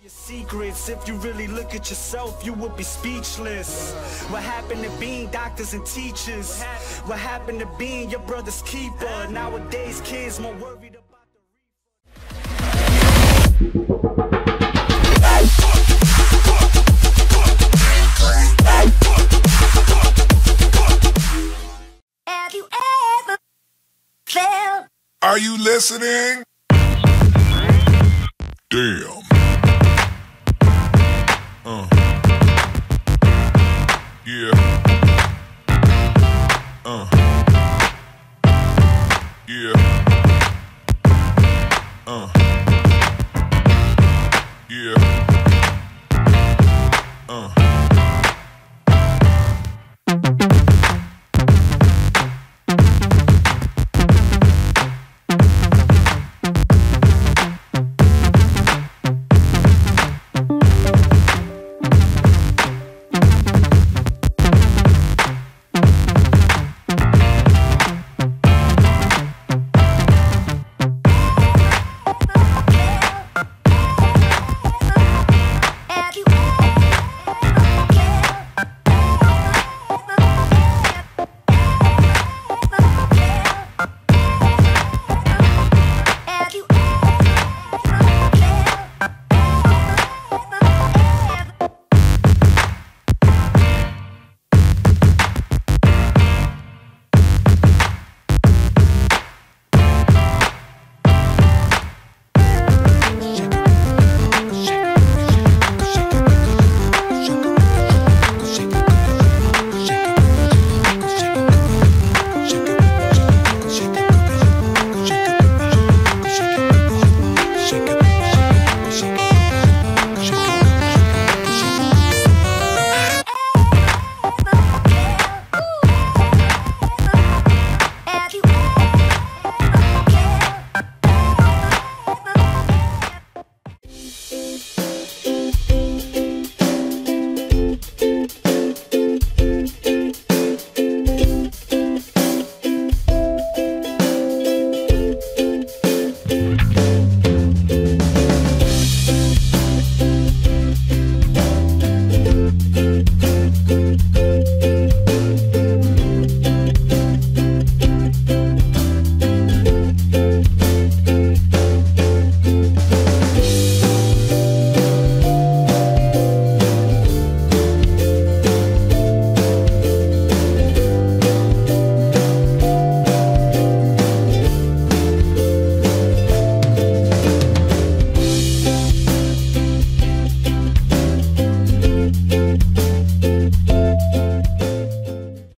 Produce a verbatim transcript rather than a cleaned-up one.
Secrets, if you really look at yourself, you would be speechless. What happened to being doctors and teachers? What happened to being your brother's keeper? Nowadays, kids more worried about the Have you ever felt? Are you listening? Damn. Uh. Yeah.